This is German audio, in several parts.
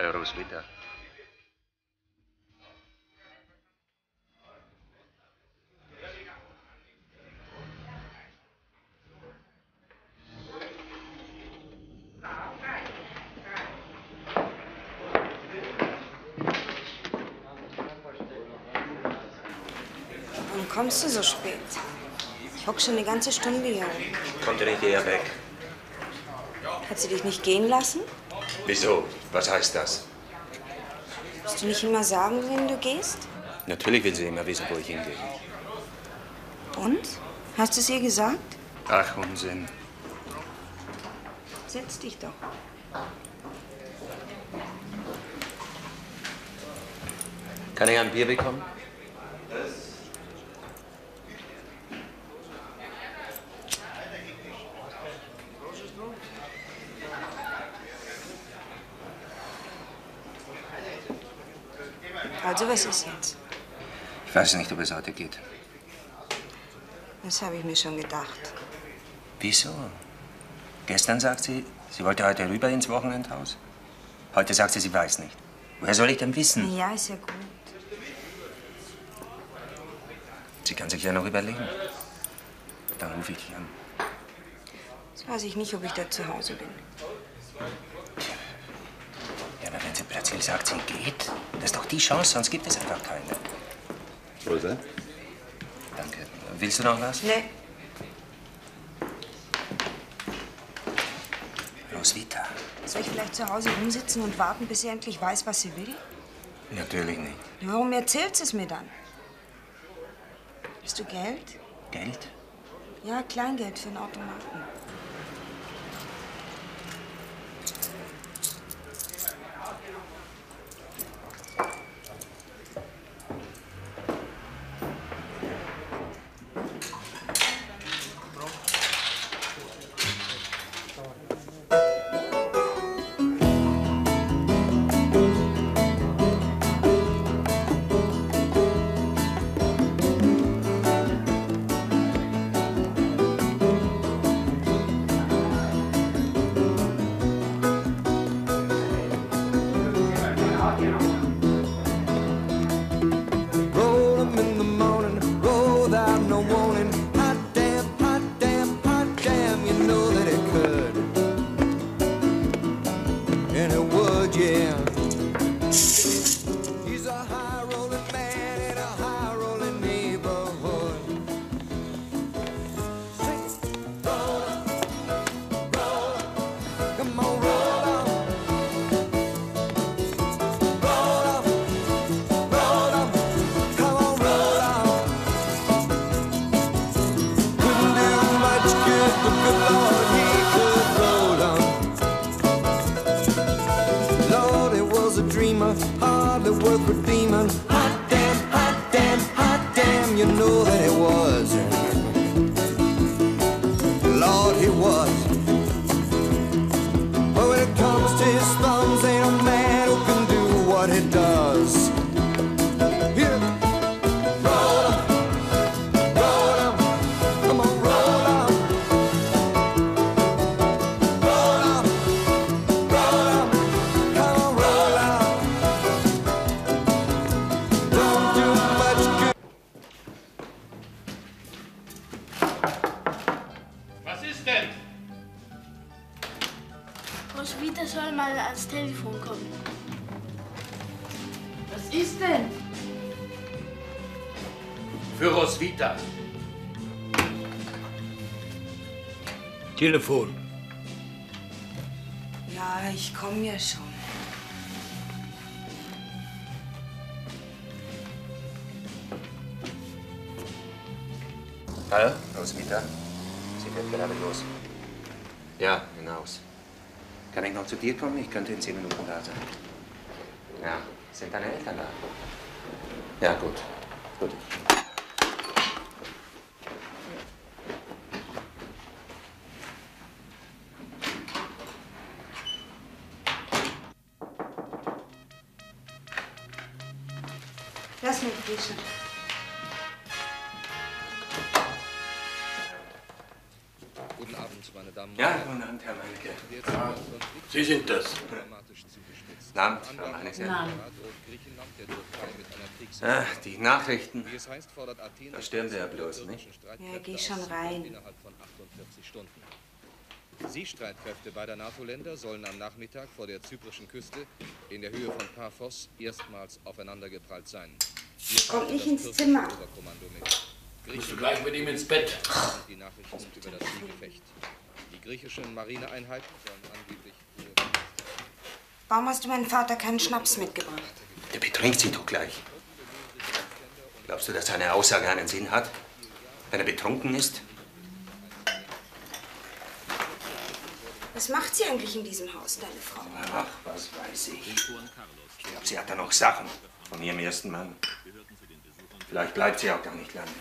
Hallo, Roswitha. Warum kommst du so spät? Ich hock schon eine ganze Stunde hier oben. Kommt ihr nicht eher weg? Hat sie dich nicht gehen lassen? Wieso? Was heißt das? Musst du nicht immer sagen, wenn du gehst? Natürlich will sie immer wissen, wo ich hingehe. Und? Hast du es ihr gesagt? Ach, Unsinn. Setz dich doch. Kann ich ein Bier bekommen? Also, was ist jetzt? Ich weiß nicht, ob es heute geht. Das habe ich mir schon gedacht. Wieso? Gestern sagt sie, sie wollte heute rüber ins Wochenendhaus. Heute sagt sie weiß nicht. Woher soll ich denn wissen? Ja, ist ja gut. Sie kann sich ja noch überlegen. Dann rufe ich dich an. Jetzt weiß ich nicht, ob ich da zu Hause bin. Ja, aber wenn sie plötzlich sagt, sie geht, das ist doch die Chance, sonst gibt es einfach keine. Rosa? Danke. Willst du noch was? Nee. Roswitha. Soll ich vielleicht zu Hause rumsitzen und warten, bis sie endlich weiß, was sie will? Natürlich nicht. Warum erzählt sie es mir dann? Hast du Geld? Geld? Ja, Kleingeld für einen Automaten. Roswitha soll mal ans Telefon kommen. Was ist denn? Für Roswitha. Telefon. Ja, ich komme ja schon. Hallo, Roswitha. Sie fährt gerade los. Ja, hinaus. Kann ich noch zu dir kommen? Ich könnte in 10 Minuten da sein. Ja, sind deine Eltern da? Ja, gut. Gut. Lass mich fischen. Guten Abend, meine Damen und Ja, Herren. guten Abend, Herr Meinecke. Sie sind das. Dramatisch zugespitzt. Abend, Frau Meinecke. Ah, die Nachrichten. Da stören Sie ja bloß, nicht? Ja, geh schon rein. Seestreitkräfte beider NATO-Länder sollen am Nachmittag vor der zyprischen Küste in der Höhe von Paphos erstmals aufeinandergeprallt sein. Kommt nicht ins Zimmer. Musst du gleich mit ihm ins Bett? Die Nachrichten über das Seegefecht. Die griechischen Marineeinheiten sollen angeblich... Warum hast du meinem Vater keinen Schnaps mitgebracht? Der betrinkt Sie doch gleich. Glaubst du, dass seine Aussage einen Sinn hat, wenn er betrunken ist? Was macht sie eigentlich in diesem Haus, deine Frau? Ach, was weiß ich. Ich glaube, sie hat da noch Sachen von ihrem ersten Mann. Vielleicht bleibt sie auch gar nicht lange.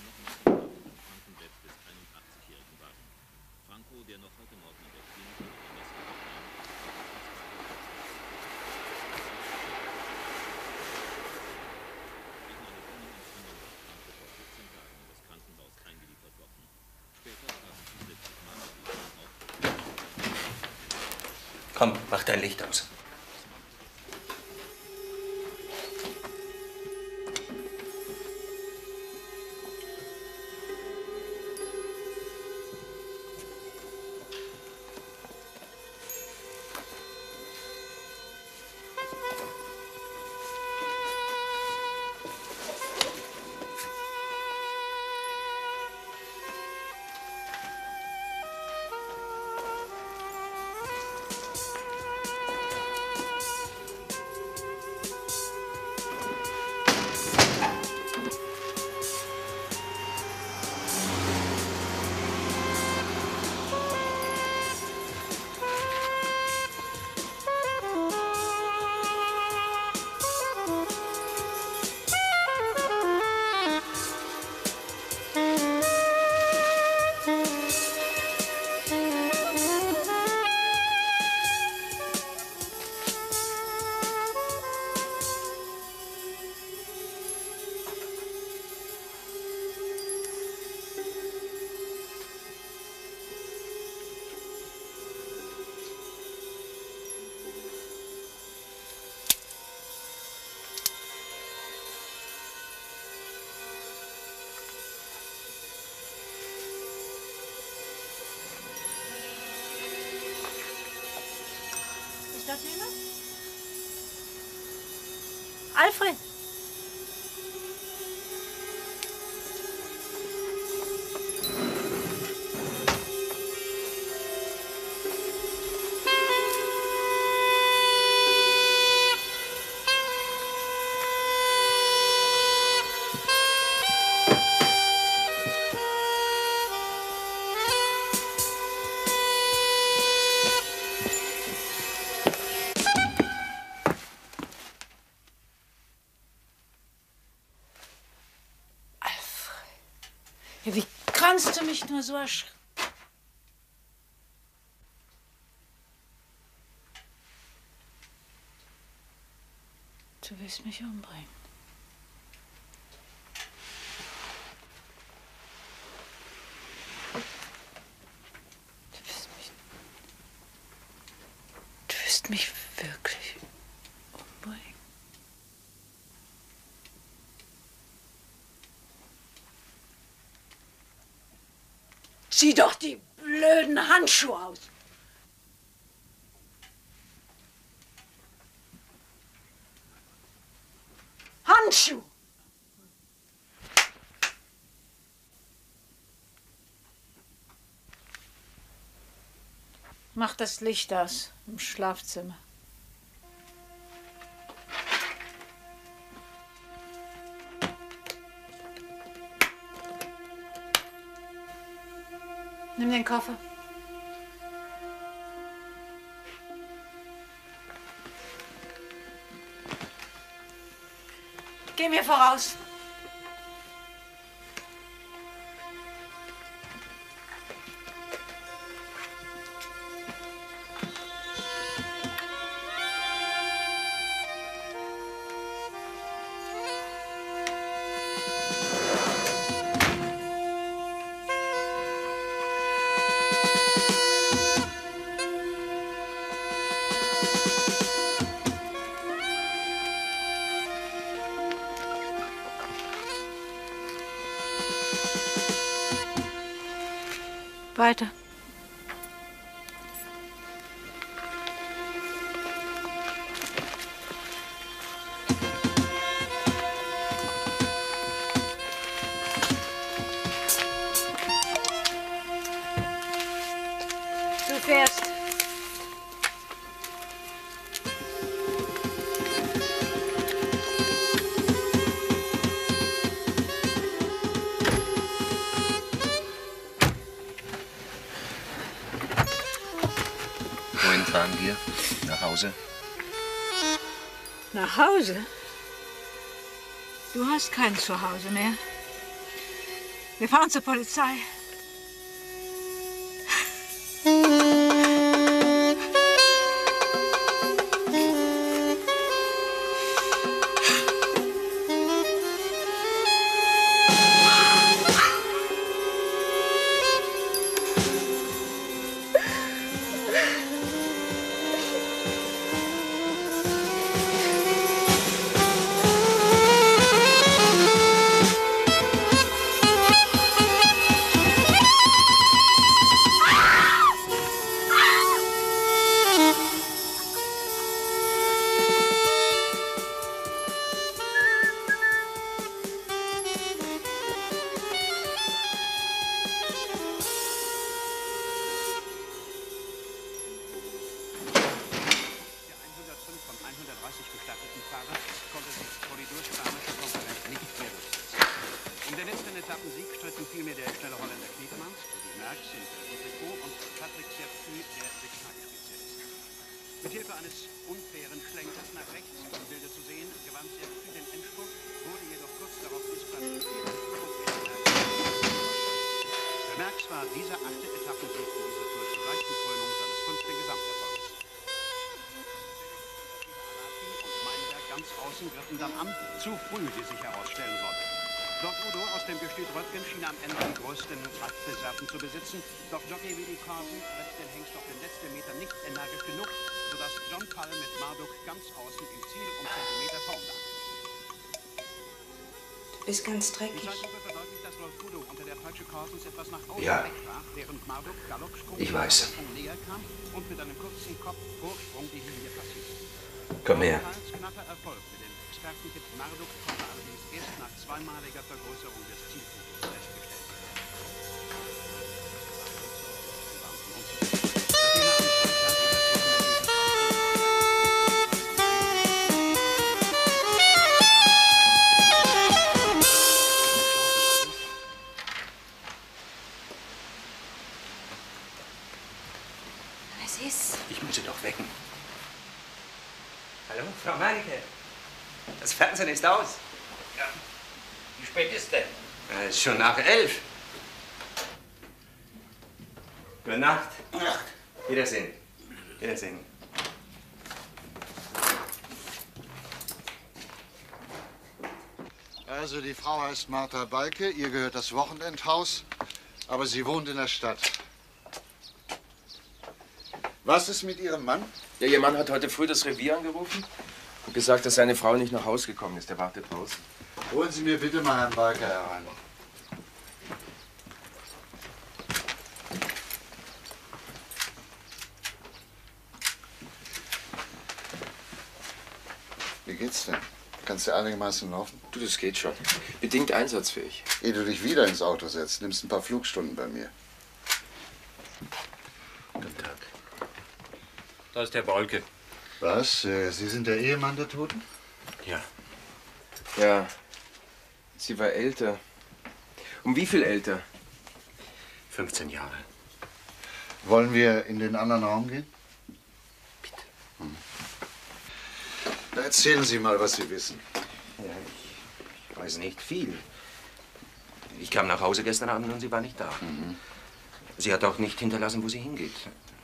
Komm, mach dein Licht aus. Ist das jemand? Alfred! Ja, wie kannst du mich nur so erschrecken? Du willst mich umbringen. Du willst mich wirklich umbringen. Zieh doch die blöden Handschuhe aus. Handschuhe! Mach das Licht aus im Schlafzimmer. Nimm den Koffer. Geh mir voraus. Weiter. Du fährst. Wohin fahren wir? Nach Hause? Nach Hause? Du hast kein Zuhause mehr. Wir fahren zur Polizei. Zu früh, wie sich herausstellen sollte. Doc Udo aus dem Gestüt Röttgen schien am Ende die größten Kraftreserven zu besitzen, doch Jockey Willi Carson rettet den Hengst auf den letzten Meter nicht energisch genug, sodass John Cull mit Marduk ganz außen im Ziel um Zentimeter vorn lag. Du bist ganz dreckig. Die Zeitlupe verdeutlicht, dass Rolf Udo unter der Peitsche Carsons etwas nach außen wegbrach, während Marduk Galoppsprung näher kam und mit einem kurzen Kopfvorsprung die Linie passierte. Komm her. Knapper Erfolg mit dem Expertentipp Marduk konnte allerdings erst nach zweimaliger Vergrößerung des Zielfotos festgestellt werden. Was ist? Ich muss sie doch wecken. Hallo, Frau Meinecke. Das Fernsehen ist aus. Ja. Wie spät ist denn? Es ist schon nach 11. Gute Nacht. Nacht. Wiedersehen. Wiedersehen. Also die Frau heißt Martha Balke, ihr gehört das Wochenendhaus, aber sie wohnt in der Stadt. Was ist mit Ihrem Mann? Ja, Ihr Mann hat heute früh das Revier angerufen und gesagt, dass seine Frau nicht nach Hause gekommen ist. Er wartet draußen. Holen Sie mir bitte mal Herrn Balke herein. Wie geht's denn? Kannst du einigermaßen laufen? Du, das geht schon. Bedingt einsatzfähig. Ehe du dich wieder ins Auto setzt, nimmst ein paar Flugstunden bei mir. Guten Tag. Da ist der Balke. Was? Sie sind der Ehemann der Toten? Ja. Ja. Sie war älter. Um wie viel älter? 15 Jahre. Wollen wir in den anderen Raum gehen? Bitte. Da erzählen Sie mal, was Sie wissen. Ja, ich weiß nicht viel. Ich kam nach Hause gestern Abend und sie war nicht da. Sie hat auch nicht hinterlassen, wo sie hingeht.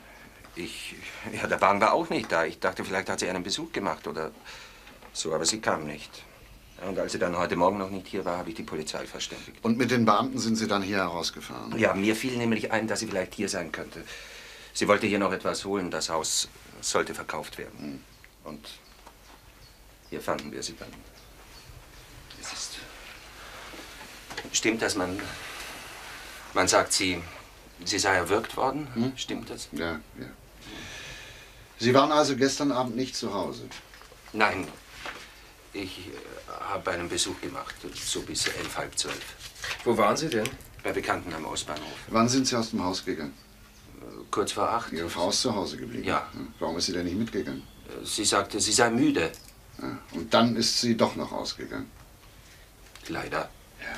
Der Bahn war auch nicht da. Ich dachte, vielleicht hat sie einen Besuch gemacht oder so, aber sie kam nicht. Und als sie dann heute Morgen noch nicht hier war, habe ich die Polizei verständigt. Und mit den Beamten sind Sie dann hier herausgefahren? Ja, mir fiel nämlich ein, dass sie vielleicht hier sein könnte. Sie wollte hier noch etwas holen. Das Haus sollte verkauft werden. Und hier fanden wir sie dann. Es ist... Stimmt, dass man sagt, sie Sie sei erwürgt worden, stimmt das? Ja, ja. Sie waren also gestern Abend nicht zu Hause? Nein, ich habe einen Besuch gemacht, so bis 11, halb 12. Wo waren Sie denn? Bei Bekannten am Ostbahnhof. Wann sind Sie aus dem Haus gegangen? Kurz vor 8. Ihre Frau ist zu Hause geblieben? Ja. Warum ist sie denn nicht mitgegangen? Sie sagte, sie sei müde. Ja. Und dann ist sie doch noch ausgegangen? Leider.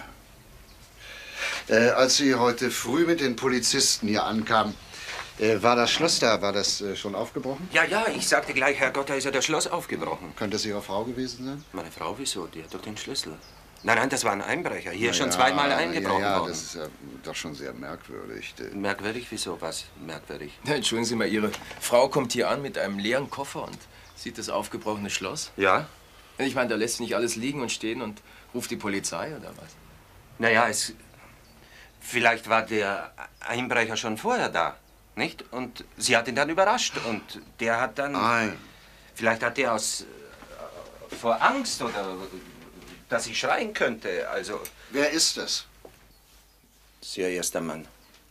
Ja. Als Sie heute früh mit den Polizisten hier ankamen, war das Schloss da? War das schon aufgebrochen? Ja, ja, ich sagte gleich, Herrgott, da ist ja das Schloss aufgebrochen. Könnte es Ihre Frau gewesen sein? Meine Frau, wieso? Die hat doch den Schlüssel. Nein, nein, das war ein Einbrecher. Hier ist schon zweimal eingebrochen ja, worden. Das ist ja doch schon sehr merkwürdig. Merkwürdig? Wieso? Was merkwürdig? Ja, entschuldigen Sie mal, Ihre Frau kommt hier an mit einem leeren Koffer und sieht das aufgebrochene Schloss? Ja? Ich meine, da lässt sie nicht alles liegen und stehen und ruft die Polizei, oder was? Naja, vielleicht war der Einbrecher schon vorher da, nicht? Und sie hat ihn dann überrascht und der hat dann... Nein. Vielleicht hat der vor Angst oder... dass ich schreien könnte, also... Wer ist es? Ihr erster Mann.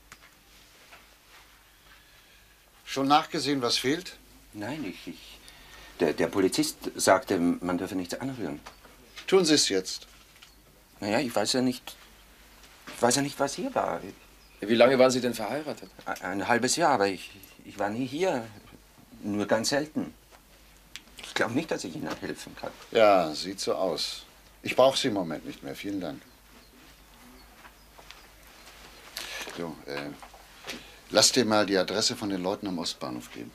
Schon nachgesehen, was fehlt? Nein, der Polizist sagte, man dürfe nichts anrühren. Tun Sie es jetzt. Naja, ich weiß ja nicht, was hier war. Wie lange waren Sie denn verheiratet? Ein halbes Jahr, aber ich war nie hier. Nur ganz selten. Ich glaube nicht, dass ich Ihnen helfen kann. Ja, sieht so aus. Ich brauche Sie im Moment nicht mehr. Vielen Dank. So, lass dir mal die Adresse von den Leuten am Ostbahnhof geben.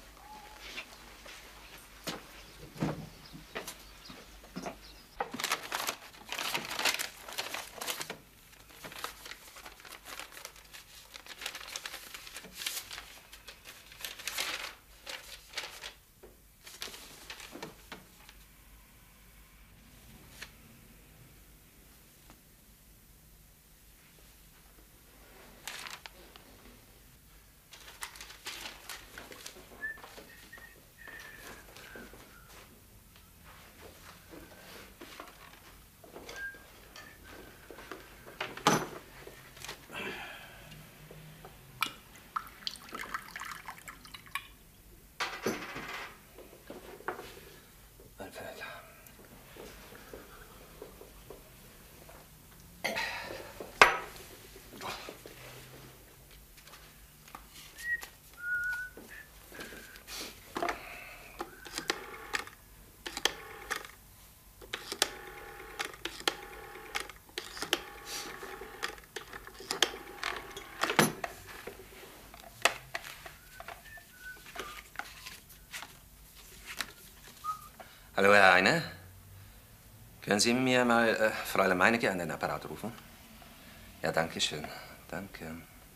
Hallo, Herr Heine. Können Sie mir mal Fräulein Meinecke an den Apparat rufen? Ja, danke schön. Danke.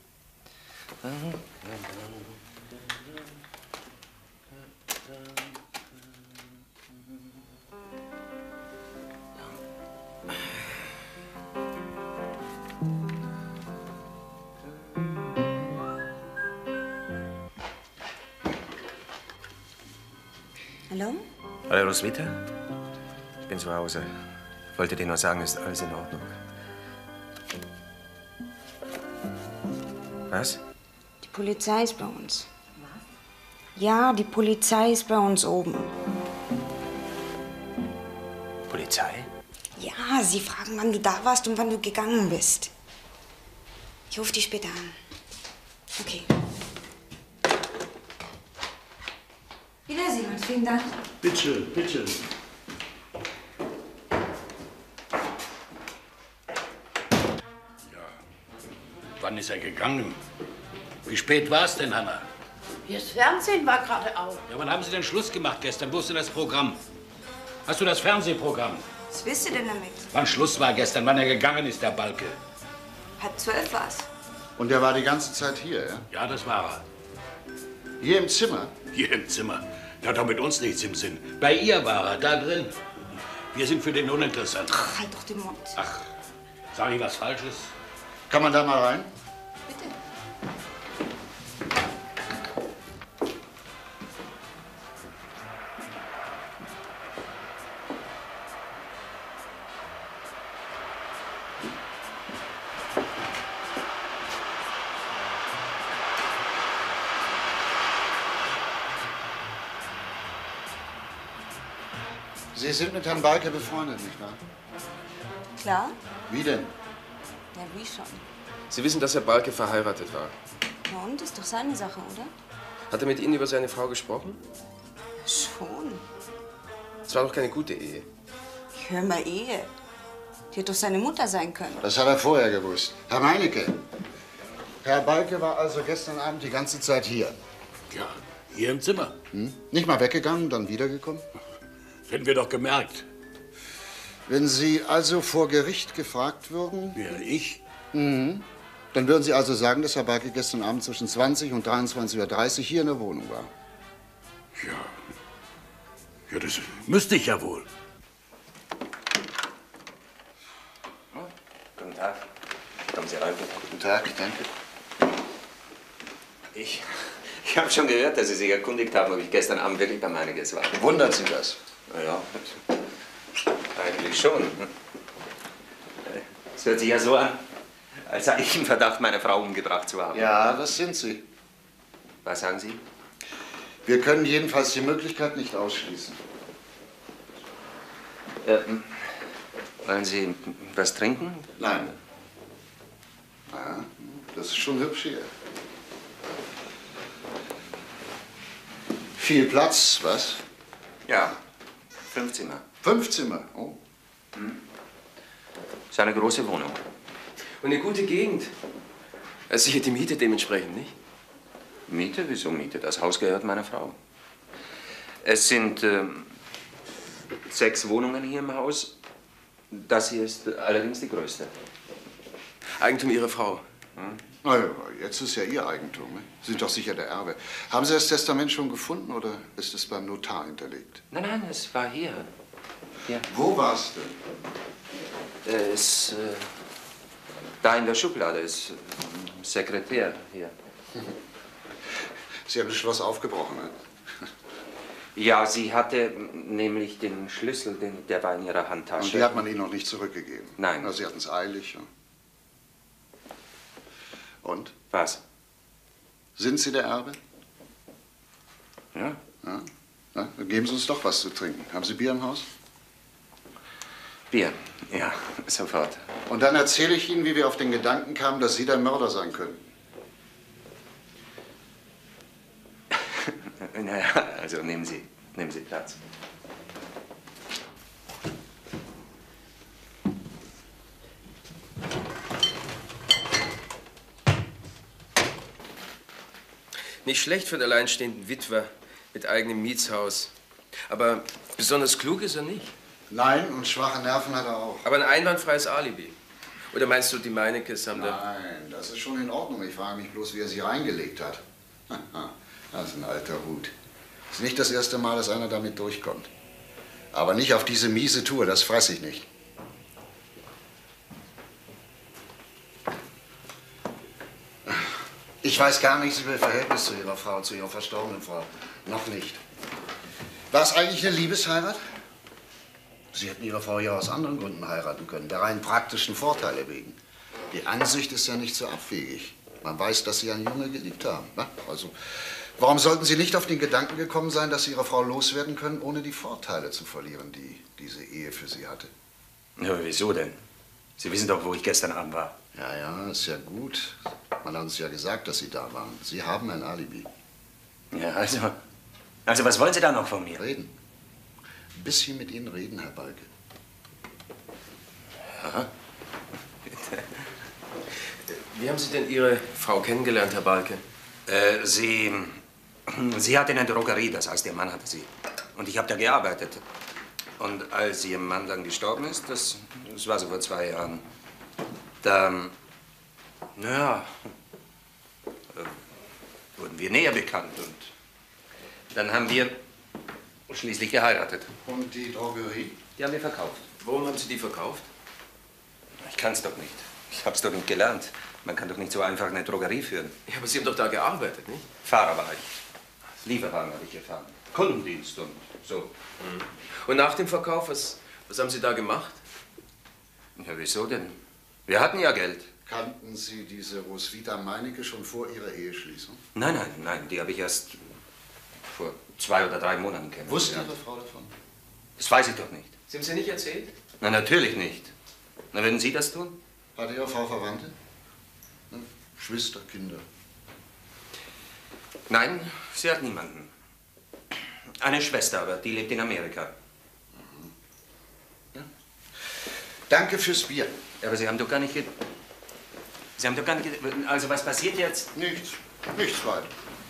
Hallo? Hallo, Roswitha. Ich bin zu Hause. Wollte dir nur sagen, ist alles in Ordnung. Was? Die Polizei ist bei uns. Was? Ja, die Polizei ist bei uns oben. Polizei? Ja, sie fragen, wann du da warst und wann du gegangen bist. Ich rufe dich später an. Okay. Wiedersehen und vielen Dank. Bitte, bitte. Ja. Wann ist er gegangen? Wie spät war es denn, Hanna? Das Fernsehen war gerade auf. Ja, wann haben Sie denn Schluss gemacht gestern? Wo ist denn das Programm? Hast du das Fernsehprogramm? Was willst du denn damit? Wann Schluss war gestern, wann er gegangen ist, der Balke? 11:30 war's. Und der war die ganze Zeit hier, ja? Ja, das war er. Hier im Zimmer? Hier im Zimmer. Der hat doch mit uns nichts im Sinn. Bei ihr war er, da drin. Wir sind für den uninteressant. Ach, halt doch den Mund. Ach, sag ich was Falsches? Kann man da mal rein? Bitte. Sie sind mit Herrn Balke befreundet, nicht wahr? Klar? Wie denn? Ja, wie schon. Sie wissen, dass Herr Balke verheiratet war. Na und? Ist doch seine Sache, oder? Hat er mit Ihnen über seine Frau gesprochen? Schon. Es war doch keine gute Ehe. Hör mal, Ehe. Die hätte doch seine Mutter sein können. Das hat er vorher gewusst. Herr Meinecke, Herr Balke war also gestern Abend die ganze Zeit hier. Ja, hier im Zimmer. Nicht mal weggegangen, dann wiedergekommen? Hätten wir doch gemerkt. Wenn Sie also vor Gericht gefragt würden... Ja, ich? Dann würden Sie also sagen, dass Herr Balke gestern Abend zwischen 20 und 23:30 Uhr hier in der Wohnung war? Ja, das müsste ich ja wohl. Guten Tag. Kommen Sie rein, bitte. Guten Tag, danke. Ich habe schon gehört, dass Sie sich erkundigt haben, ob ich gestern Abend wirklich bei Meinekes war. Wundert Sie das? Na ja, eigentlich schon. Es hört sich ja so an, als sei ich im Verdacht, meine Frau umgebracht zu haben. Ja, das sind Sie. Was sagen Sie? Wir können jedenfalls die Möglichkeit nicht ausschließen. Wollen Sie was trinken? Nein. Ah, das ist schon hübsch hier. Viel Platz, was? Ja, 5 Zimmer. 5 Zimmer? Oh. Ist eine große Wohnung. Und eine gute Gegend. Sicher die Miete dementsprechend, nicht? Miete? Wieso Miete? Das Haus gehört meiner Frau. Es sind 6 Wohnungen hier im Haus. Das hier ist allerdings die größte. Eigentum Ihrer Frau. Na ja, jetzt ist ja Ihr Eigentum. Ne? Sie sind doch sicher der Erbe. Haben Sie das Testament schon gefunden oder ist es beim Notar hinterlegt? Nein, es war hier. Hier. Wo war es denn? Da in der Schublade ist Sekretär hier. Sie haben das Schloss aufgebrochen, ne? Ja, sie hatte nämlich den Schlüssel, der war in ihrer Handtasche. Und die hat man Ihnen noch nicht zurückgegeben? Nein. Na, Sie hatten es eilig. Ja. Und? Was? Sind Sie der Erbe? Ja. Ja? Na, dann geben Sie uns doch was zu trinken. Haben Sie Bier im Haus? Bier, ja, sofort. Und dann erzähle ich Ihnen, wie wir auf den Gedanken kamen, dass Sie der Mörder sein könnten. Naja, also nehmen Sie Platz. Nicht schlecht für den alleinstehenden Witwer mit eigenem Mietshaus. Aber besonders klug ist er nicht. Nein, und schwache Nerven hat er auch. Aber ein einwandfreies Alibi. Oder meinst du, die Meinekes haben da... Nein, das ist schon in Ordnung. Ich frage mich bloß, wie er sie reingelegt hat. Das ist ein alter Hut. Ist nicht das erste Mal, dass einer damit durchkommt. Aber nicht auf diese miese Tour, das fress ich nicht. Ich weiß gar nichts über Ihr Verhältnis zu Ihrer Frau, zu Ihrer verstorbenen Frau. Noch nicht. War es eigentlich eine Liebesheirat? Sie hätten Ihre Frau ja aus anderen Gründen heiraten können, der rein praktischen Vorteile wegen. Die Ansicht ist ja nicht so abwegig. Man weiß, dass Sie einen Junge geliebt haben. Ne? Also, warum sollten Sie nicht auf den Gedanken gekommen sein, dass Sie Ihre Frau loswerden können, ohne die Vorteile zu verlieren, die diese Ehe für Sie hatte? Ja, wieso denn? Sie wissen doch, wo ich gestern Abend war. Ja, ist ja gut. Man hat uns ja gesagt, dass Sie da waren. Sie haben ein Alibi. Ja, also was wollen Sie da noch von mir? Reden. Ein bisschen mit Ihnen reden, Herr Balke. Ja. Wie haben Sie denn Ihre Frau kennengelernt, Herr Balke? Sie hatte eine Drogerie, das heißt, ihr Mann hatte sie. Und ich habe da gearbeitet. Und als ihr Mann dann gestorben ist, das war so vor 2 Jahren, da, naja, wurden wir näher bekannt. Und dann haben wir schließlich geheiratet. Und die Drogerie? Die haben wir verkauft. Warum haben Sie die verkauft? Ich kann's doch nicht. Ich hab's doch nicht gelernt. Man kann doch nicht so einfach eine Drogerie führen. Ja, aber Sie haben doch da gearbeitet, nicht? Fahrer war ich. Lieferwagen habe ich gefahren. Kundendienst und so. Und nach dem Verkauf, was haben Sie da gemacht? Ja, wieso denn? Wir hatten ja Geld. Kannten Sie diese Roswitha Meinecke schon vor Ihrer Eheschließung? Nein, die habe ich erst vor 2 oder 3 Monaten kennengelernt. Wusste Ihre Frau davon? Das weiß ich doch nicht. Sie haben es ja nicht erzählt? Na, natürlich nicht. Na, würden Sie das tun? Hat Ihre Frau Verwandte? Geschwister, Kinder? Nein, sie hat niemanden. Eine Schwester, aber die lebt in Amerika. Ja. Danke fürs Bier. Aber Sie haben doch gar nicht... Sie haben doch gar nicht... Also, was passiert jetzt? Nichts. Nichts weiter.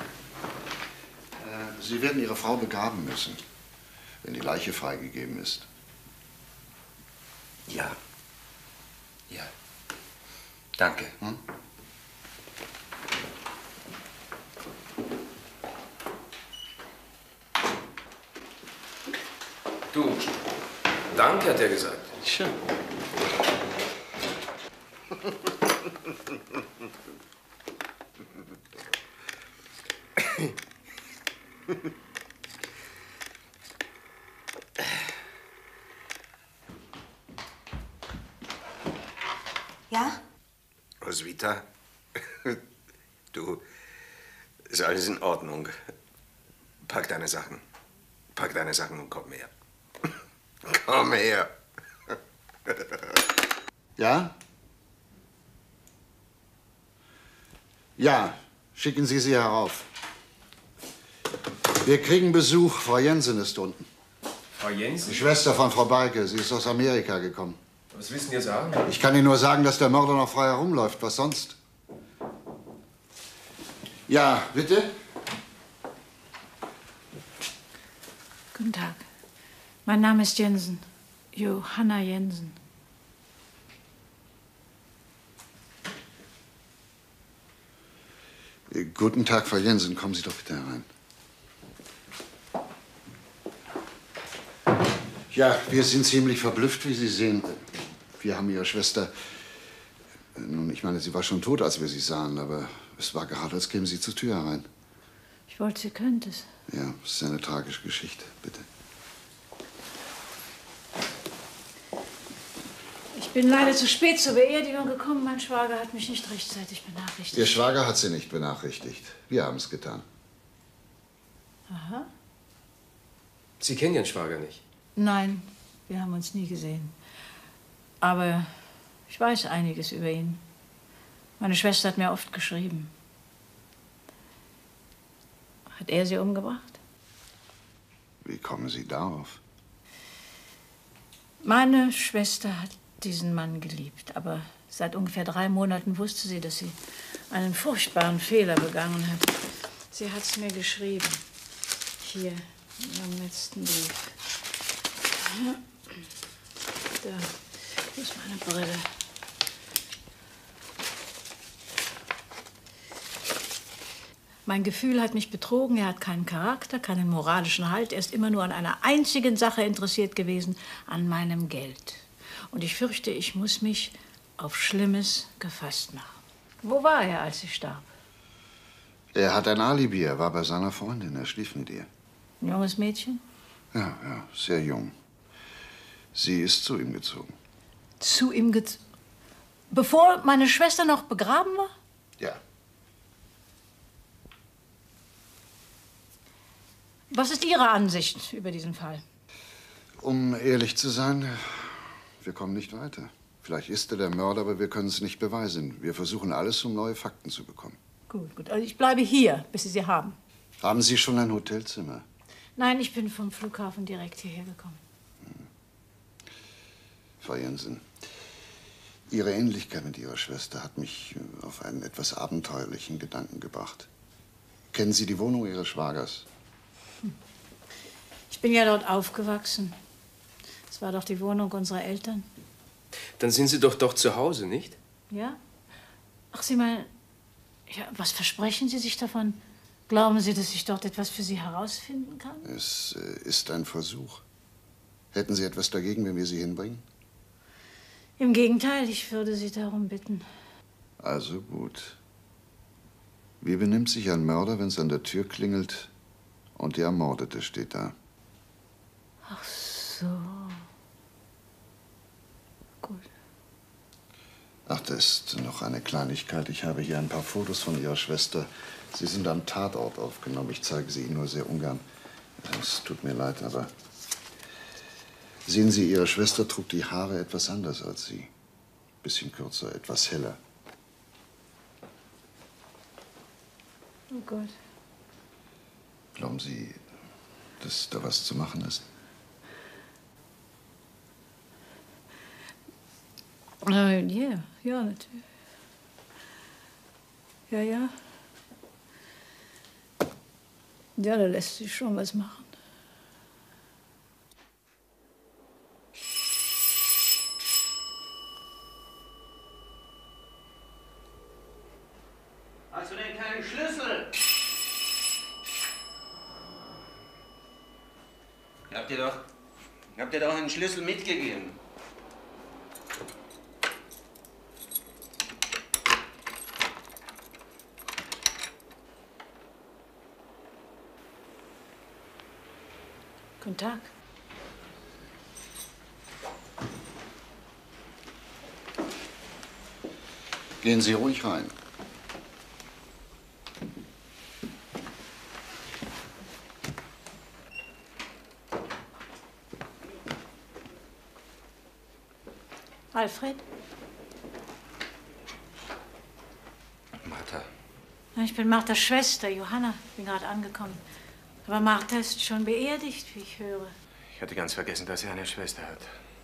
Sie werden Ihre Frau begraben müssen, wenn die Leiche freigegeben ist. Ja. Ja. Danke. Hm? Du, danke, hat er gesagt. Schön. Ja? Roswitha, du, ist alles in Ordnung. Pack deine Sachen. Pack deine Sachen und komm her. Komm her. Ja? Ja, schicken Sie sie herauf. Wir kriegen Besuch. Frau Jensen ist unten. Frau Jensen? Die Schwester von Frau Balke. Sie ist aus Amerika gekommen. Was willst du dir sagen? Ich kann Ihnen nur sagen, dass der Mörder noch frei herumläuft. Was sonst? Ja, bitte? Guten Tag. Mein Name ist Jensen. Johanna Jensen. Guten Tag, Frau Jensen. Kommen Sie doch bitte herein. Ja, wir sind ziemlich verblüfft, wie Sie sehen. Wir haben Ihre Schwester... Nun, ich meine, sie war schon tot, als wir sie sahen, aber es war gerade, als kämen Sie zur Tür herein. Ich wollte, Sie könnte es. Ja, es ist eine tragische Geschichte. Bitte. Ich bin leider zu spät zur Beerdigung gekommen. Mein Schwager hat mich nicht rechtzeitig benachrichtigt. Ihr Schwager hat Sie nicht benachrichtigt. Wir haben es getan. Aha. Sie kennen Ihren Schwager nicht? Nein, wir haben uns nie gesehen. Aber ich weiß einiges über ihn. Meine Schwester hat mir oft geschrieben. Hat er Sie umgebracht? Wie kommen Sie darauf? Meine Schwester hat diesen Mann geliebt, aber seit ungefähr 3 Monaten wusste sie, dass sie einen furchtbaren Fehler begangen hat. Sie hat es mir geschrieben. Hier, in ihrem letzten Brief. Da, hier ist meine Brille. Mein Gefühl hat mich betrogen. Er hat keinen Charakter, keinen moralischen Halt. Er ist immer nur an einer einzigen Sache interessiert gewesen, an meinem Geld. Und ich fürchte, ich muss mich auf Schlimmes gefasst machen. Wo war er, als sie starb? Er hat ein Alibi. Er war bei seiner Freundin. Er schlief mit ihr. Ein junges Mädchen? Ja, sehr jung. Sie ist zu ihm gezogen. Zu ihm gezogen? Bevor meine Schwester noch begraben war? Ja. Was ist Ihre Ansicht über diesen Fall? Um ehrlich zu sein, wir kommen nicht weiter. Vielleicht ist er der Mörder, aber wir können es nicht beweisen. Wir versuchen alles, um neue Fakten zu bekommen. Gut, gut. Also ich bleibe hier, bis Sie sie haben. Haben Sie schon ein Hotelzimmer? Nein, ich bin vom Flughafen direkt hierher gekommen. Frau Jensen, Ihre Ähnlichkeit mit Ihrer Schwester hat mich auf einen etwas abenteuerlichen Gedanken gebracht. Kennen Sie die Wohnung Ihres Schwagers? Ich bin ja dort aufgewachsen. Das war doch die Wohnung unserer Eltern. Dann sind Sie doch zu Hause, nicht? Ja? Ach, Sie meinen, ja, was versprechen Sie sich davon? Glauben Sie, dass ich dort etwas für Sie herausfinden kann? Es ist ein Versuch. Hätten Sie etwas dagegen, wenn wir Sie hinbringen? Im Gegenteil, ich würde Sie darum bitten. Also gut. Wie benimmt sich ein Mörder, wenn es an der Tür klingelt und die Ermordete steht da? Ach so. Gut. Ach, da ist noch eine Kleinigkeit. Ich habe hier ein paar Fotos von Ihrer Schwester. Sie sind am Tatort aufgenommen. Ich zeige sie Ihnen nur sehr ungern. Es tut mir leid, aber Sehen Sie, Ihre Schwester trug die Haare etwas anders als Sie. Bisschen kürzer, etwas heller. Oh Gott. Glauben Sie, dass da was zu machen ist? Ja, natürlich. Ja. Ja, da lässt sich schon was machen. Hast du denn keinen Schlüssel? Habt ihr doch einen Schlüssel mitgegeben? Guten Tag. Gehen Sie ruhig rein. Alfred? Martha. Ich bin Marthas Schwester, Johanna. Bin gerade angekommen. Aber Martha ist schon beerdigt, wie ich höre. Ich hatte ganz vergessen, dass sie eine Schwester hat.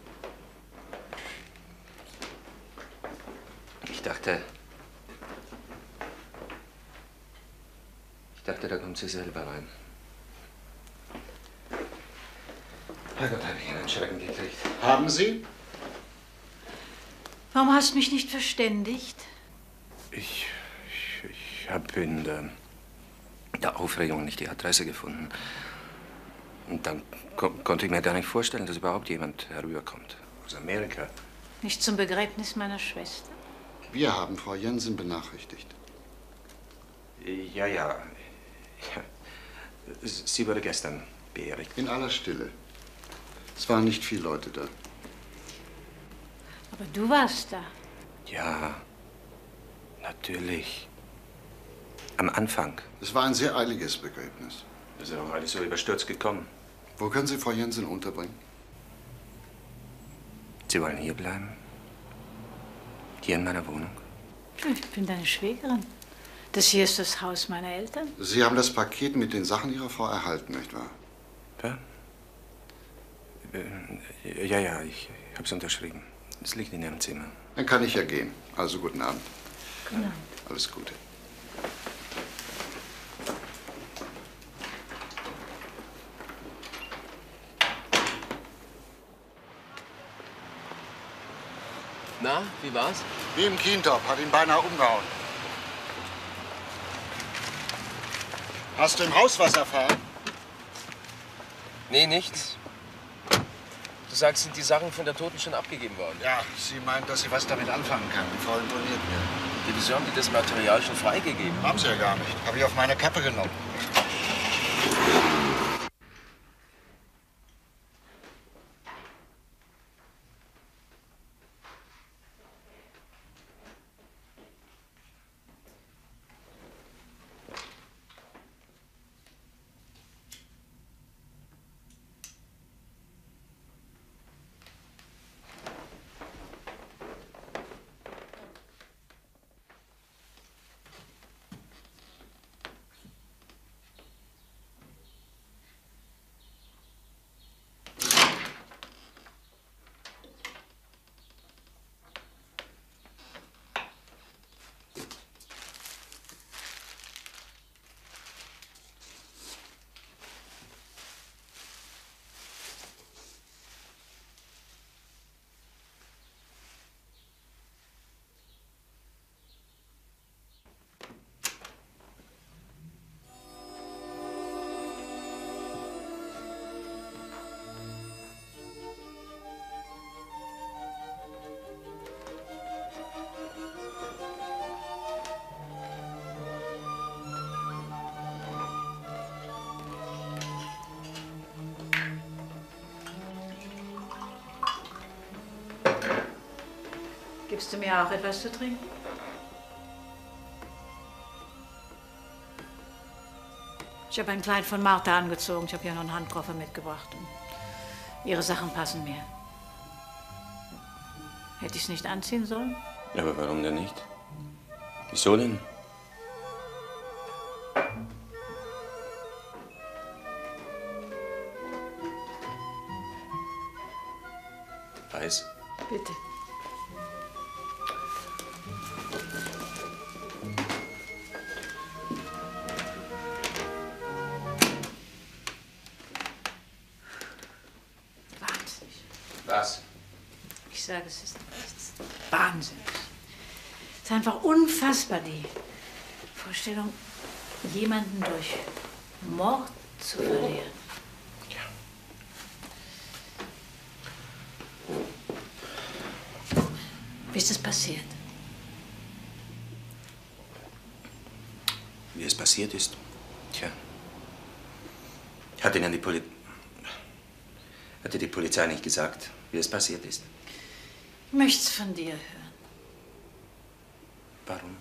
Ich dachte, da kommt sie selber rein. Herrgott, habe ich einen Schrecken gekriegt. Haben Sie? Warum hast du mich nicht verständigt? Ich habe in der Aufregung nicht die Adresse gefunden. Und dann konnte ich mir gar nicht vorstellen, dass überhaupt jemand herüberkommt. Aus Amerika. Nicht zum Begräbnis meiner Schwester? Wir haben Frau Jensen benachrichtigt. Ja. Sie wurde gestern beerdigt. In aller Stille. Es waren nicht viele Leute da. Aber du warst da. Ja, natürlich. Am Anfang. Es war ein sehr eiliges Begräbnis. Das ist auch alles so überstürzt gekommen. Wo können Sie Frau Jensen unterbringen? Sie wollen hier bleiben? Hier in meiner Wohnung? Ich bin deine Schwägerin. Das hier ist das Haus meiner Eltern. Sie haben das Paket mit den Sachen Ihrer Frau erhalten, nicht wahr? Ja? Ja, ich habe es unterschrieben. Es liegt in Ihrem Zimmer. Dann kann ich ja gehen. Also guten Abend. Guten Abend. Alles Gute. Na, wie war's? Wie im Kientop, hat ihn beinahe umgehauen. Hast du im Haus was erfahren? Nee, nichts. Du sagst, sind die Sachen von der Toten schon abgegeben worden? Ja, sie meint, dass sie was damit anfangen kann. Die Frau imponiert mir. Wieso haben die das Material schon freigegeben? Haben sie ja gar nicht. Habe ich auf meine Kappe genommen. Gibst du mir auch etwas zu trinken? Ich habe ein Kleid von Martha angezogen. Ich habe ja noch einen Handkoffer mitgebracht. Und Ihre Sachen passen mir. Hätte ich es nicht anziehen sollen? Aber warum denn nicht? Wieso denn? Weiß. Bitte. Wahnsinnig. Was? Ich sage, es ist wahnsinnig. Es ist einfach unfassbar, die Vorstellung, jemanden durch Mord zu verlieren. Wie ist es passiert? Wie es passiert ist? Tja. Hatte die Polizei nicht gesagt, wie es passiert ist? Ich möchte es von dir hören. Warum?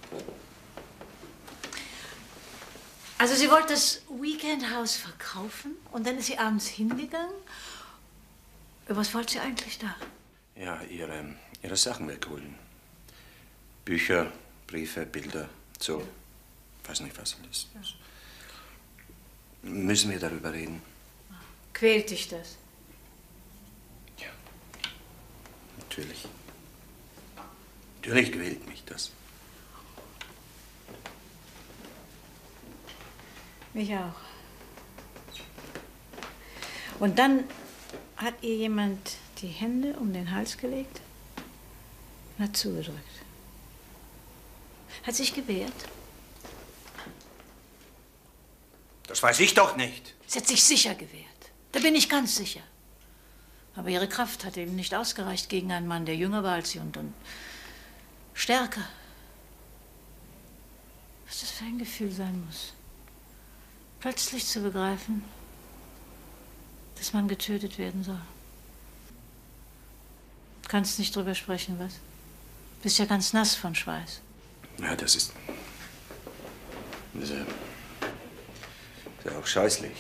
Also sie wollte das Weekend-Haus verkaufen und dann ist sie abends hingegangen. Was wollte sie eigentlich da? Ja, ihre Sachen wegholen. Bücher, Briefe, Bilder, so. Ja. Weiß nicht, was alles ist. Ja. Müssen wir darüber reden? Quält dich das? Ja, natürlich. Natürlich quält mich das. Mich auch. Und dann hat ihr jemand die Hände um den Hals gelegt und hat zugedrückt. Hat sich gewehrt. Das weiß ich doch nicht. Sie hat sich sicher gewehrt. Da bin ich ganz sicher. Aber ihre Kraft hat eben nicht ausgereicht gegen einen Mann, der jünger war als sie und stärker. Was das für ein Gefühl sein muss. Plötzlich zu begreifen, dass man getötet werden soll. Du kannst nicht drüber sprechen, was? Bist ja ganz nass von Schweiß. Ja, das ist ja auch scheußlich.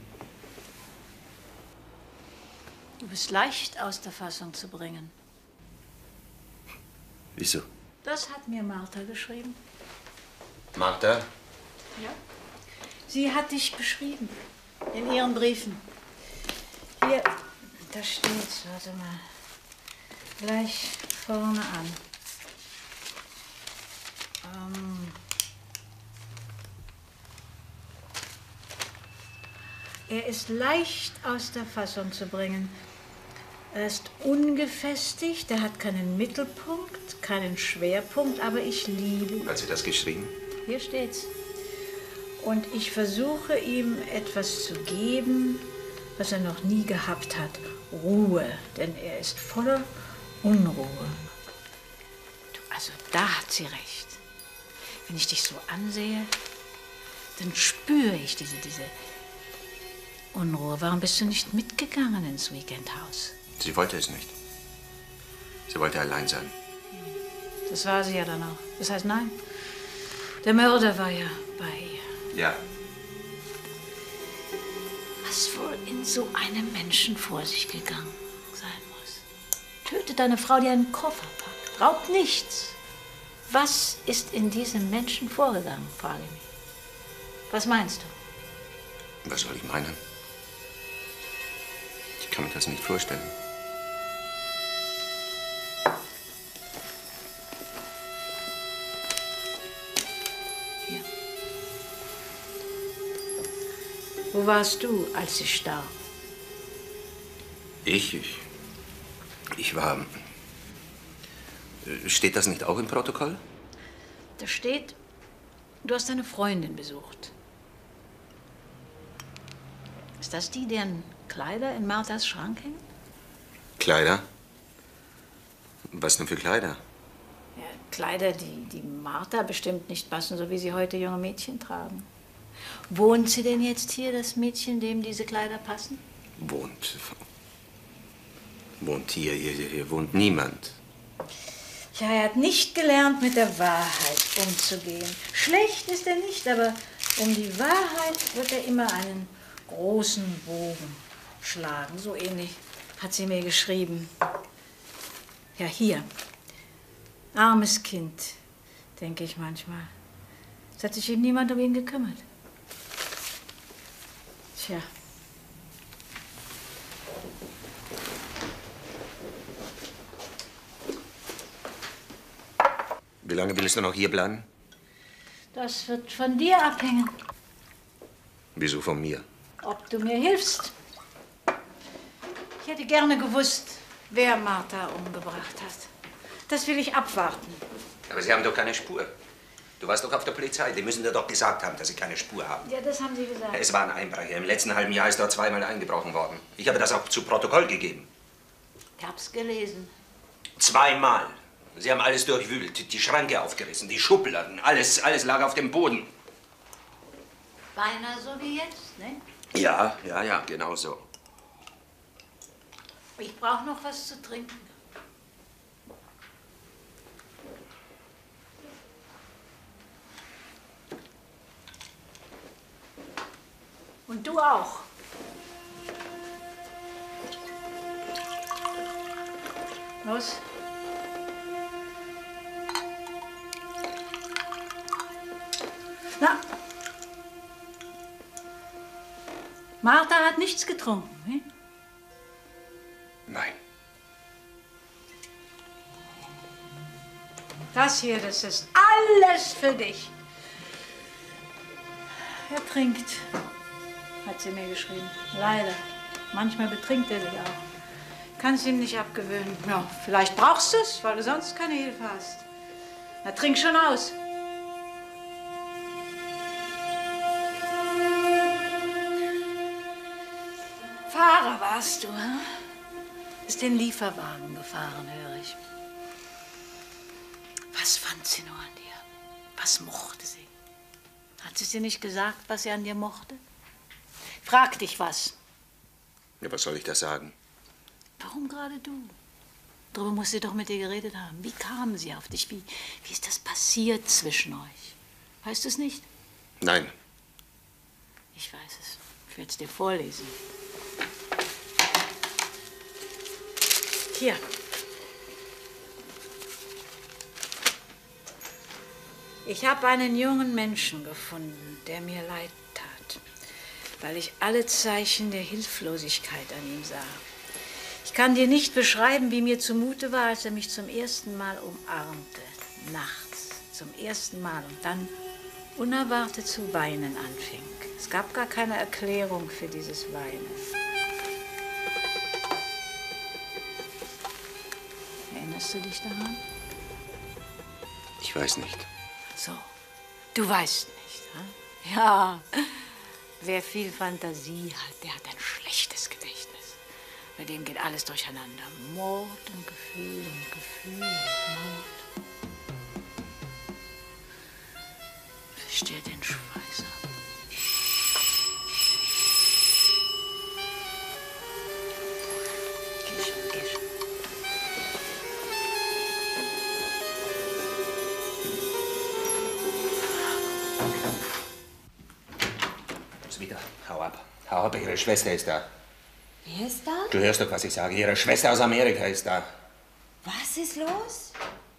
Du bist leicht aus der Fassung zu bringen. Wieso? Das hat mir Martha geschrieben. Martha? Ja. Sie hat dich beschrieben. In ihren Briefen. Hier, da steht's. Warte mal. Gleich vorne an. Er ist leicht aus der Fassung zu bringen. Er ist ungefestigt, er hat keinen Mittelpunkt, keinen Schwerpunkt, aber ich liebe ihn. Hat sie das geschrieben? Hier steht's. Und ich versuche ihm etwas zu geben, was er noch nie gehabt hat. Ruhe, denn er ist voller Unruhe. Du, also da hat sie recht. Wenn ich dich so ansehe, dann spüre ich diese Unruhe. Warum bist du nicht mitgegangen ins Weekendhaus? Sie wollte es nicht. Sie wollte allein sein. Das war sie ja dann auch. Das heißt, nein. Der Mörder war ja bei ihr. Ja. Was wohl in so einem Menschen vor sich gegangen sein muss. Tötet eine Frau, die einen Koffer packt. Raubt nichts. Was ist in diesem Menschen vorgegangen, frage ich mich. Was meinst du? Was soll ich meinen? Ich kann mir das nicht vorstellen. Hier. Wo warst du, als sie starb? Ich war... Steht das nicht auch im Protokoll? Da steht, du hast eine Freundin besucht. Ist das die, deren Kleider in Marthas Schrank hängen? Kleider? Was denn für Kleider? Ja, Kleider, die Martha bestimmt nicht passen, so wie sie heute junge Mädchen tragen. Wohnt sie denn jetzt hier, das Mädchen, dem diese Kleider passen? Wohnt hier wohnt niemand. Ja, er hat nicht gelernt, mit der Wahrheit umzugehen. Schlecht ist er nicht, aber um die Wahrheit wird er immer einen großen Bogen schlagen. So ähnlich hat sie mir geschrieben. Ja, hier. Armes Kind, denke ich manchmal. Es hat sich eben niemand um ihn gekümmert. Tja. Wie lange willst du noch hier bleiben? Das wird von dir abhängen, Wieso von mir? ob du mir hilfst. Ich hätte gerne gewusst, wer Martha umgebracht hat. Das will ich abwarten. Aber Sie haben doch keine Spur. Du warst doch auf der Polizei. Die müssen dir doch gesagt haben, dass Sie keine Spur haben. Ja, das haben sie gesagt. Es war ein Einbrecher. Im letzten halben Jahr ist dort zweimal eingebrochen worden. Ich habe das auch zu Protokoll gegeben. Ich hab's gelesen. Zweimal. Sie haben alles durchwühlt, die Schranke aufgerissen, die Schubladen, alles lag auf dem Boden. Beinahe so wie jetzt, ne? Ja, genau so. Ich brauche noch was zu trinken. Und du auch. Los. Na. Martha hat nichts getrunken, ne? Nein. Das hier, das ist alles für dich. Er trinkt, hat sie mir geschrieben. Leider. Manchmal betrinkt er sich auch. Kannst ihm nicht abgewöhnen. Ja, vielleicht brauchst du es, weil du sonst keine Hilfe hast. Na, trink schon aus. Fahrer warst du, hm? Ist den Lieferwagen gefahren, höre ich. Was fand sie nur an dir? Was mochte sie? Hat sie dir nicht gesagt, was sie an dir mochte? Frag dich was. Ja, was soll ich da sagen? Warum gerade du? Darüber muss sie doch mit dir geredet haben. Wie kamen sie auf dich? Wie ist das passiert zwischen euch? Weißt du es nicht? Nein. Ich weiß es. Ich werde es dir vorlesen. Hier. Ich habe einen jungen Menschen gefunden, der mir leid tat, weil ich alle Zeichen der Hilflosigkeit an ihm sah. Ich kann dir nicht beschreiben, wie mir zumute war, als er mich zum ersten Mal umarmte, nachts, zum ersten Mal und dann unerwartet zu weinen anfing. Es gab gar keine Erklärung für dieses Weinen. Erinnerst du dich daran? Ich weiß nicht. So, du weißt nicht, hm? Ja, wer viel Fantasie hat, der hat ein schlechtes Gedächtnis. Bei dem geht alles durcheinander. Mord und Gefühl und Gefühl und Mord. Wisch dir den Schweiß ab. Geh schon, geh schon. Wieder. Hau ab. Hau ab, Ihre Schwester ist da. Wer ist da? Du hörst doch, was ich sage. Ihre Schwester aus Amerika ist da. Was ist los?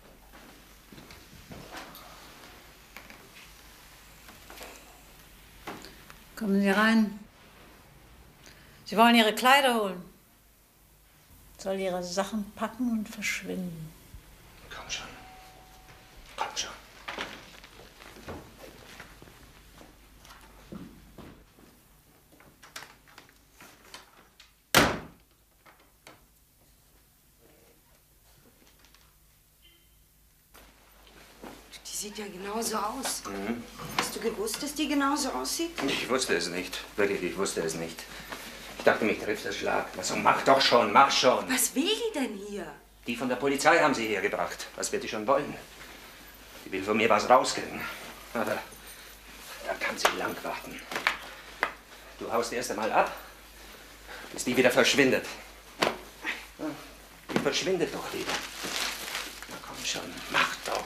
Kommen Sie rein. Sie wollen Ihre Kleider holen. Soll Ihre Sachen packen und verschwinden. Komm schon. Komm schon. Die sieht ja genauso aus. Mhm. Hast du gewusst, dass die genauso aussieht? Ich wusste es nicht. Wirklich, ich wusste es nicht. Ich dachte, mich trifft der Schlag. Also mach doch schon, mach schon. Was will die denn hier? Die von der Polizei haben sie hergebracht. Was wird die schon wollen? Die will von mir was rauskriegen. Aber da kann sie lang warten. Du haust erst einmal ab, bis die wieder verschwindet. Ja, die verschwindet doch wieder. Na komm schon, mach doch.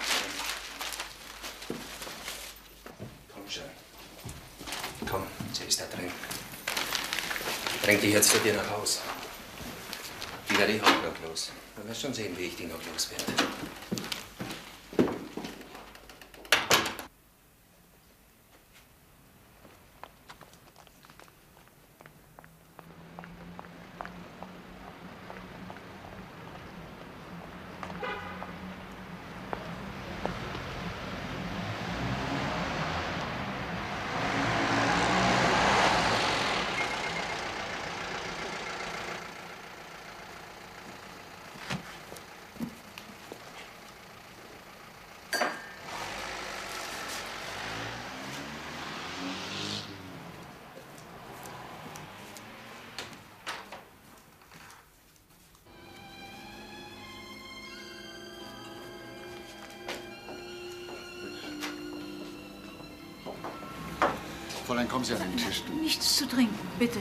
Komm schon. Komm, sie ist da drin. Bring dich jetzt zu dir nach Hause. Die werde ich auch noch los. Du wirst schon sehen, wie ich die noch los werde. Fräulein, kommen Sie an den Tisch. Nichts zu trinken, bitte.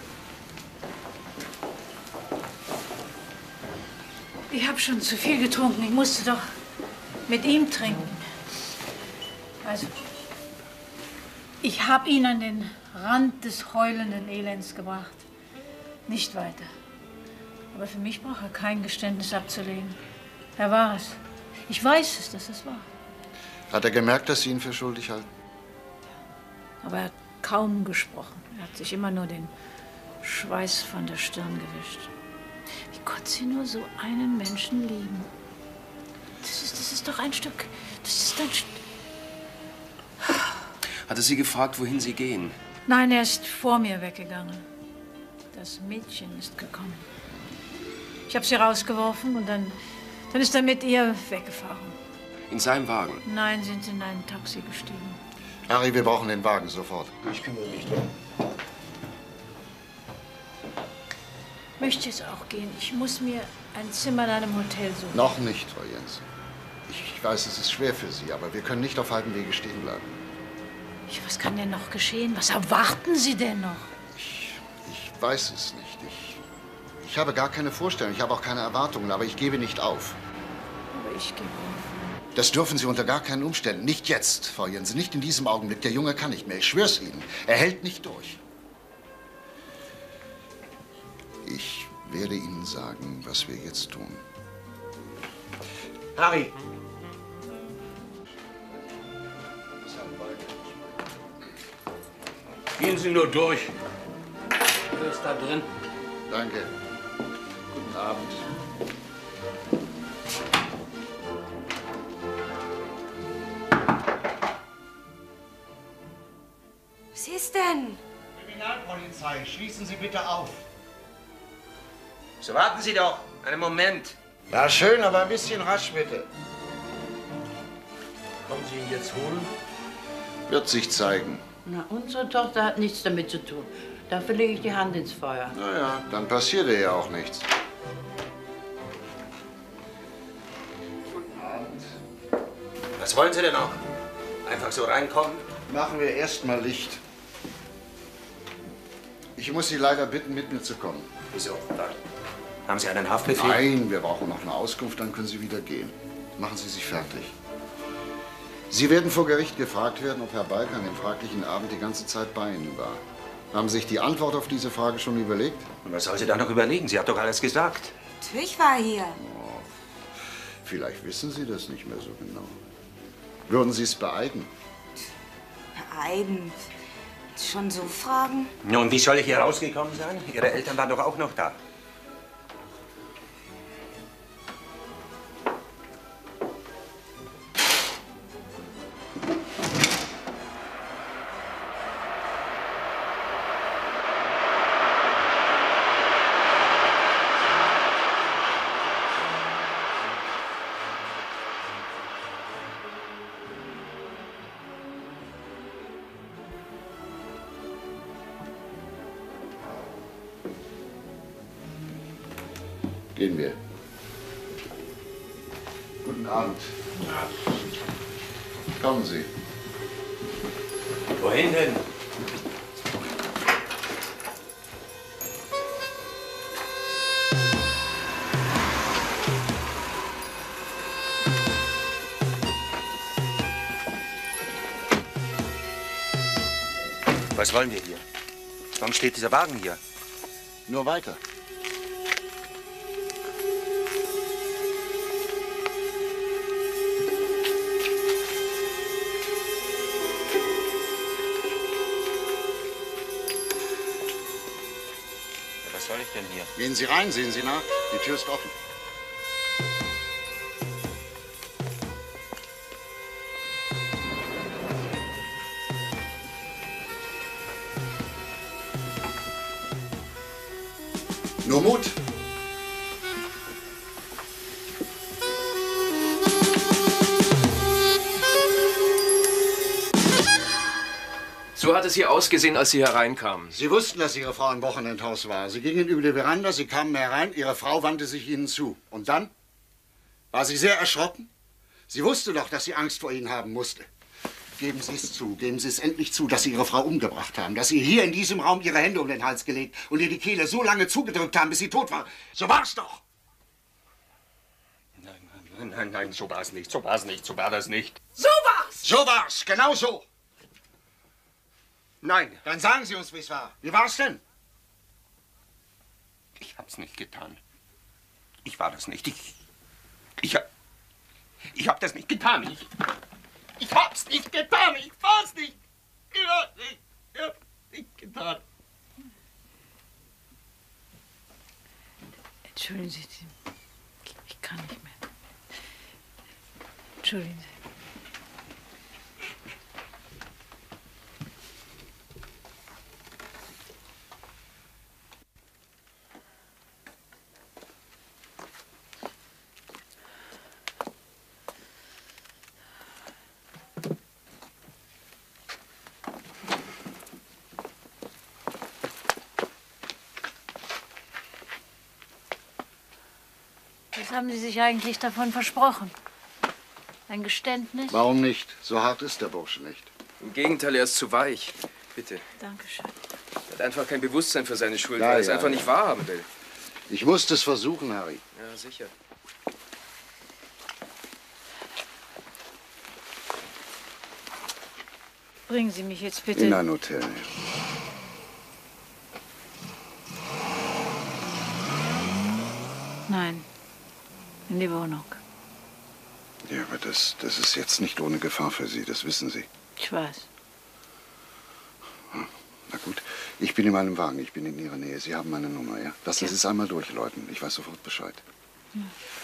Ich habe schon zu viel getrunken. Ich musste doch mit ihm trinken. Also, ich habe ihn an den Rand des heulenden Elends gebracht. Nicht weiter. Aber für mich braucht er kein Geständnis abzulegen. Er war es. Ich weiß es, dass es war. Hat er gemerkt, dass Sie ihn für schuldig halten? Aber er hat kaum gesprochen. Er hat sich immer nur den Schweiß von der Stirn gewischt. Wie konnte sie nur so einen Menschen lieben? Das ist doch ein Stück. Das ist ein Stück. Hat er Sie gefragt, wohin Sie gehen? Nein, er ist vor mir weggegangen. Das Mädchen ist gekommen. Ich habe sie rausgeworfen und dann ist er mit ihr weggefahren. In seinem Wagen? Nein, sind in ein Taxi gestiegen. Harry, wir brauchen den Wagen sofort. Ich kümmere mich drum. Ich möchte jetzt auch gehen. Ich muss mir ein Zimmer in einem Hotel suchen. Noch nicht, Frau Jensen. Ich weiß, es ist schwer für Sie, aber wir können nicht auf halbem Wege stehen bleiben. Was kann denn noch geschehen? Was erwarten Sie denn noch? Ich weiß es nicht. Ich habe gar keine Vorstellung, ich habe auch keine Erwartungen, aber ich gebe nicht auf. Aber ich gebe auf. Das dürfen Sie unter gar keinen Umständen. Nicht jetzt, Frau Jensen, nicht in diesem Augenblick. Der Junge kann nicht mehr, ich schwör's Ihnen. Er hält nicht durch. Ich werde Ihnen sagen, was wir jetzt tun. Harry! Gehen Sie nur durch. Was ist da drin? Danke. Guten Abend. Was ist denn? Kriminalpolizei, schließen Sie bitte auf. So, warten Sie doch. Einen Moment. Ja, schön, aber ein bisschen rasch, bitte. Kommen Sie ihn jetzt holen? Wird sich zeigen. Na, unsere Tochter hat nichts damit zu tun. Dafür lege ich die Hand ins Feuer. Na ja, dann passiert ihr ja auch nichts. Guten Abend. Was wollen Sie denn noch? Einfach so reinkommen? Machen wir erst mal Licht. Ich muss Sie leider bitten, mit mir zu kommen. Wieso? Haben Sie einen Haftbefehl? Nein, wir brauchen noch eine Auskunft, dann können Sie wieder gehen. Machen Sie sich fertig. Sie werden vor Gericht gefragt werden, ob Herr Balk an dem fraglichen Abend die ganze Zeit bei Ihnen war. Haben Sie sich die Antwort auf diese Frage schon überlegt? Und was soll sie da noch überlegen? Sie hat doch alles gesagt. Natürlich war er hier. Oh, vielleicht wissen Sie das nicht mehr so genau. Würden Sie es beeiden? Beeiden? Schon so fragen? Und wie soll ich hier rausgekommen sein? Ihre Eltern waren doch auch noch da. Gehen wir. Guten Abend. Kommen Sie. Wohin denn? Was wollen wir hier? Warum steht dieser Wagen hier? Nur weiter. Gehen Sie rein, sehen Sie nach. Die Tür ist offen. Nur Mut. So hat es hier ausgesehen, als Sie hereinkamen. Sie wussten, dass Ihre Frau im Wochenendhaus war. Sie gingen über die Veranda, Sie kamen herein, Ihre Frau wandte sich Ihnen zu. Und dann? War sie sehr erschrocken? Sie wusste doch, dass sie Angst vor Ihnen haben musste. Geben Sie es zu, geben Sie es endlich zu, dass Sie Ihre Frau umgebracht haben, dass Sie hier in diesem Raum Ihre Hände um den Hals gelegt und ihr die Kehle so lange zugedrückt haben, bis sie tot war. So war's doch! Nein, so war's nicht, so war's nicht, so war das nicht. So war's! So war's, genau so! Nein. Dann sagen Sie uns, wie es war. Wie war's denn? Ich hab's nicht getan. Ich war das nicht. Ich hab das nicht getan. Ich hab's nicht getan. Ich war's nicht. Ich hab's nicht getan. Entschuldigen Sie, ich kann nicht mehr. Entschuldigen Sie. Was haben Sie sich eigentlich davon versprochen? Ein Geständnis? Warum nicht? So hart ist der Bursche nicht. Im Gegenteil, er ist zu weich. Bitte. Dankeschön. Er hat einfach kein Bewusstsein für seine Schuld, Ja, weil er es ja, einfach ja. nicht wahrhaben will. Ich musste es versuchen, Harry. Ja, sicher. Bringen Sie mich jetzt bitte. In ein Hotel. Nein, in die Wohnung. Ja, aber das ist jetzt nicht ohne Gefahr für Sie, das wissen Sie. Ich weiß. Na gut, ich bin in meinem Wagen, ich bin in Ihrer Nähe. Sie haben meine Nummer, ja? Lassen Sie es einmal durchläuten, ich weiß sofort Bescheid. Ja.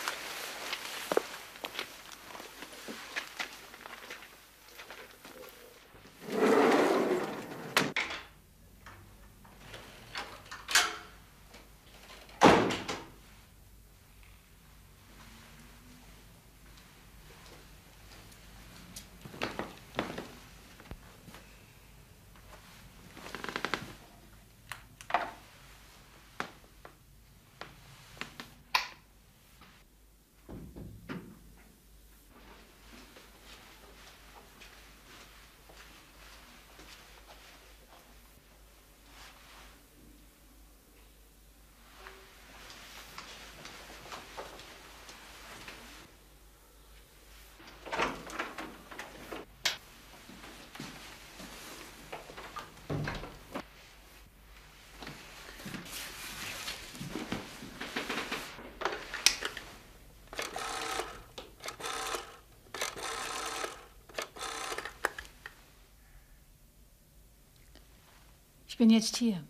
Ich bin jetzt hier.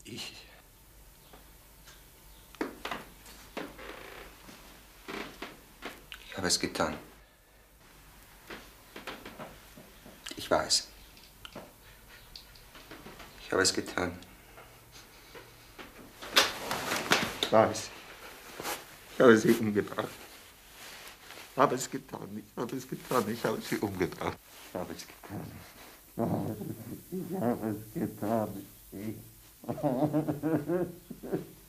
Ich habe es getan. Ich weiß. Ich habe es getan. Ich weiß. Ich habe sie umgebracht. Ich habe es getan. Ich habe es getan. Ich habe sie umgebracht. Ich habe es getan. Ich habe es getan. Ich habe es getan.